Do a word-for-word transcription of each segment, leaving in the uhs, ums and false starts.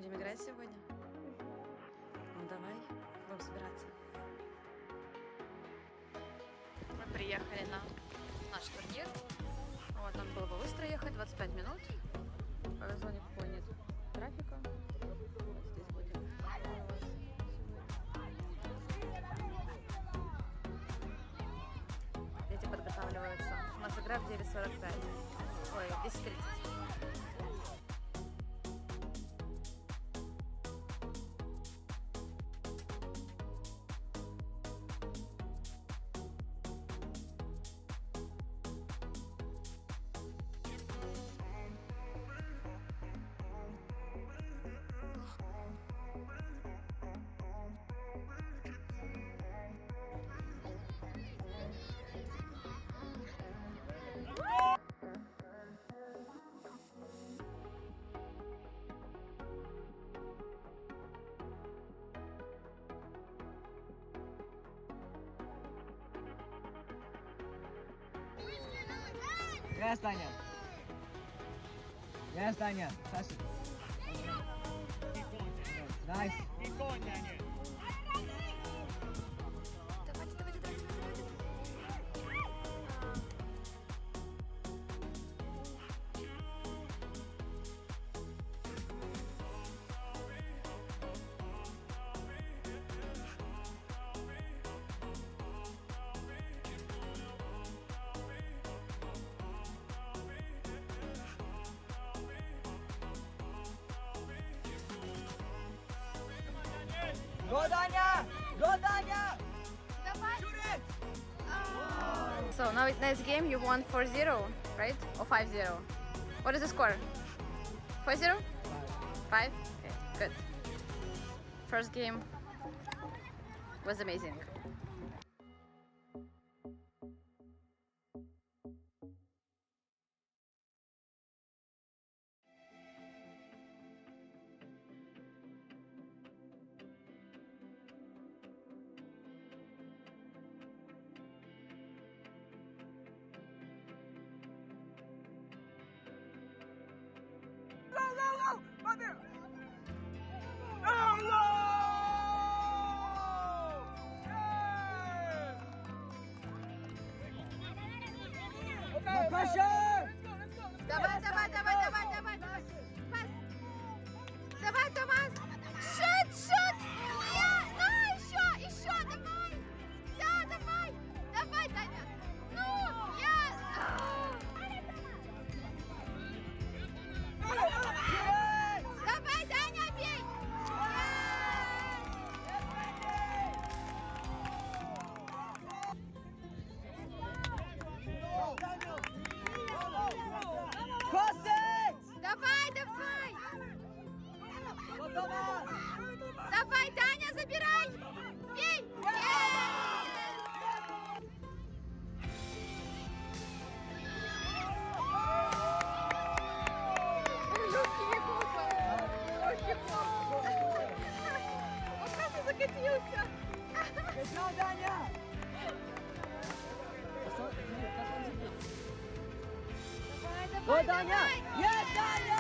Будем играть сегодня? Ну давай, будем собираться. Мы приехали на наш турнир. Вот, нам было бы быстро ехать, двадцать пять минут. Повезло, никакого нет трафика. Вот здесь будем. Дети подготавливаются. У нас игра в девять сорок пять. Ой, в десять тридцать. Yes, Tanya. Yes, Tanya. Touch it. Nice. Keep going, Tanya. Go, Danya! Go, Danya! Shoot it! Oh. So now in this game you won four zero, right? Or five zero? What is the score? four zero? five? Okay, good. First game was amazing. Go, go, go! Right there! Oh, no! Yeah! Okay, no pressure! Let's go, let's go, let's go! Давай, давай, давай, давай, давай! Пас! Давай, Томас! Шут, шут! Да, еще, еще, давай! Да, давай! Давай, Таня! Ну, я... Давай, Даня, бей! Cross it! Давай, давай! Go, Thomas! Давай, Даня, забирай! Бей! Он просто закатился! Good job, Danya! Go, Давай, Danya! давай! Yes, Danya!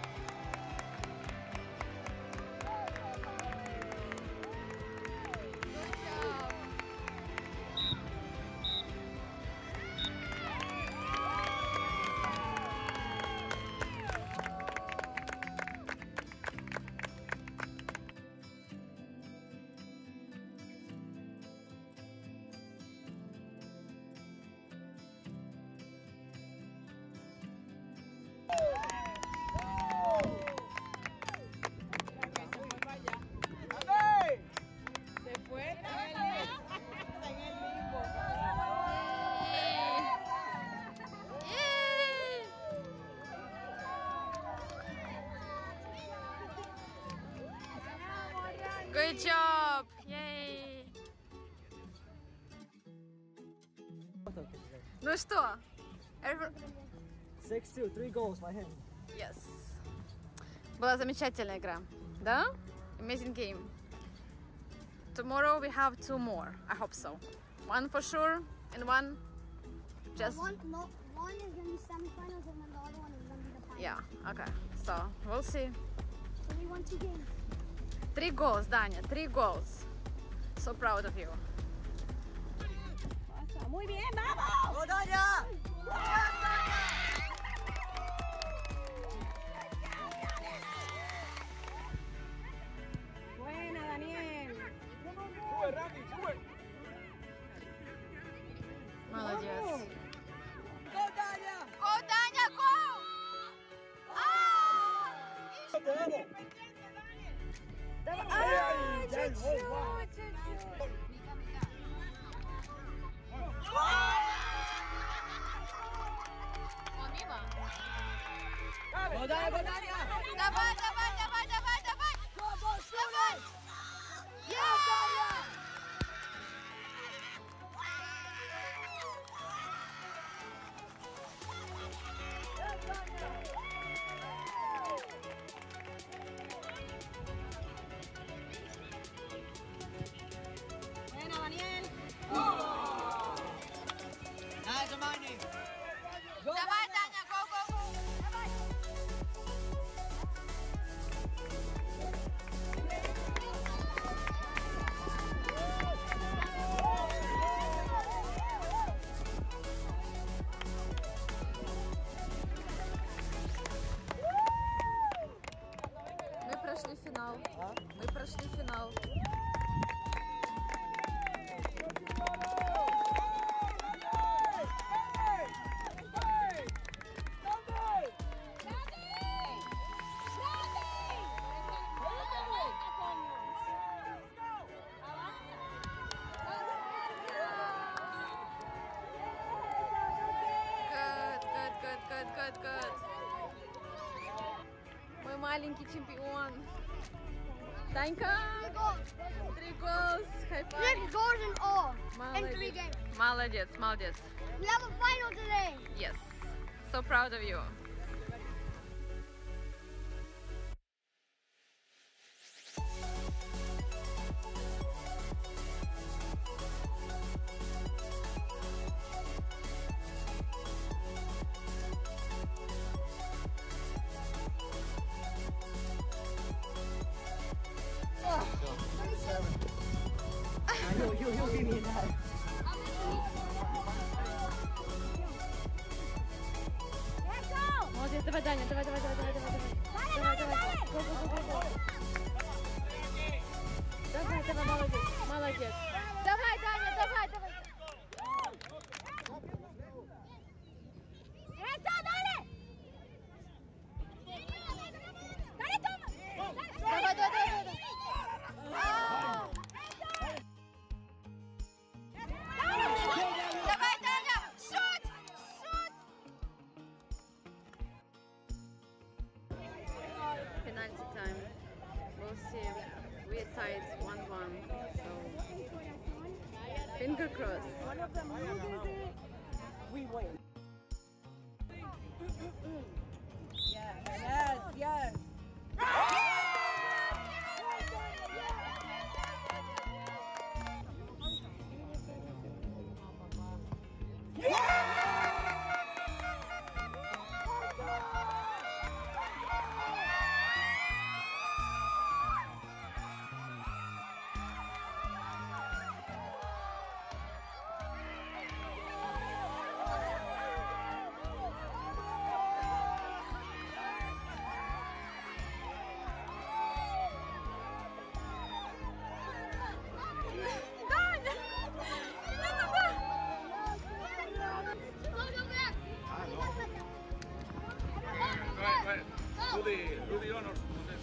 Se fue, está en el, está en el limbo. Good job! Yay! Ну что? six two, three goals by him. Yes. Была замечательная игра, да? Amazing game. Tomorrow we have two more. I hope so. One for sure, and one just. One, no, one is going to be semifinals, and then the other one is going to be the final. Yeah. Okay. So we'll see. We won two games. Three goals, Dania. Three goals. So proud of you. Muy bien, vamos. ¡Go, Dania! Buena, Daniel. ¡Sube, Randy, sube! Молодец. ¡Go, Dania! Go, Dania, go! Ah! ¡Te amo! ¡Ay, ya, chuchu, oh, wow. chuchu! ¡Go, Dania, go, Dania! Давай, давай, давай, давай, давай! ¡Go, go, Давай! Dania! Buena, Daniel. Nice, Hermione! Go, Давай, Даня, go, go, go! Давай! Мы прошли финал. Мы прошли финал. Good, good, good, good, good, good. Мой маленький чемпион. Танька! Three goals. High five. Six goals in all in three Молодец. games. Молодец, молодец. We have a final today. Yes. So proud of you. Молодец, давай, Даня, давай, давай, давай, давай, давай, давай, давай, давай, го, го, го, го, го. Давай, давай, молодец, молодец. Давай, Даня, давай, давай. Давай, давай, давай, давай. А! Давай, Даня, шут, шут. Penalty time. We'll see. We are tied one one. So finger crossed. One of them loses it, we win. Yes, yes, yes. Do the, do the honors on this.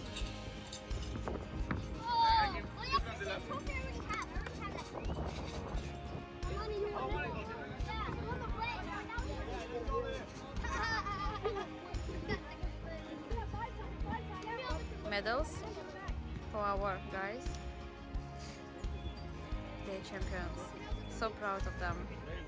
Oh, give- oh, give yes, them the yes, last yes. Okay, I already have. I already have that. I'm only here Oh, with money. them. Yeah, I'm on the play. Medals for our guys. They're champions. So proud of them.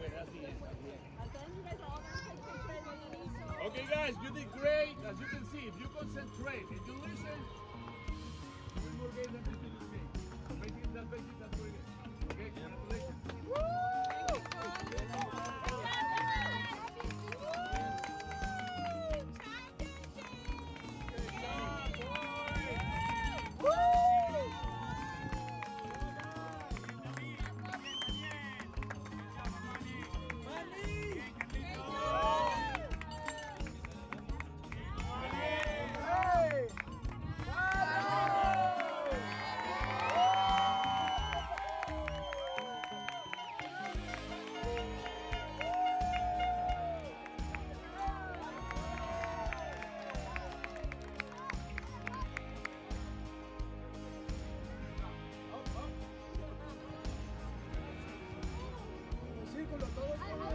Okay, guys, you did great. As you can see, if you concentrate, if you listen, you win more games than you do this game. Basically, that's basically that's what it is. Okay, congratulations. Good job, boys. círculo, todos.